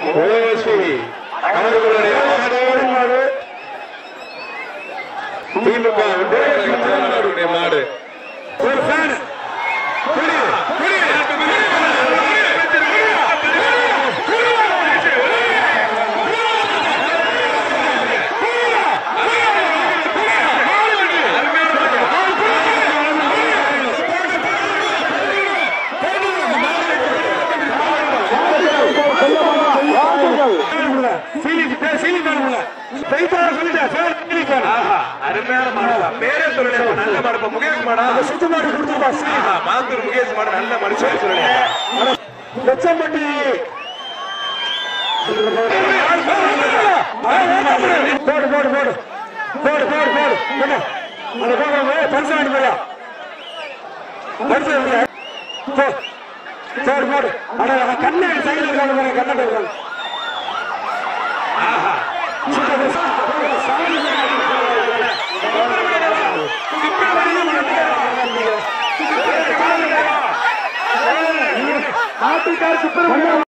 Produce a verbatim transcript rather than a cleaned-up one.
ஓஸ்வி அவர்களுடைய மாடு திமுக அவருடைய மாடு ஒரு ஃபேன் அருமையான மாடு பேரே சொல்லுங்க நல்ல மாடு முகேஷ் மாடா சுத்து மாடு கொடுத்துருப்பா மாத்தூர் முகேஷ் மாடு நல்ல மாடு சொல்லி சொல்லுங்க லட்சம்பட்டி போடு போடு போடு போடு போடு போடு அந்த போடு பரிசு வாங்கி போயா பரிசு போடு போடு அட கண்ணை சைடில் இருக்காங்க கண்ணை இருக்காங்க ஆட்டுக்கார் சுப்பிரமணியம்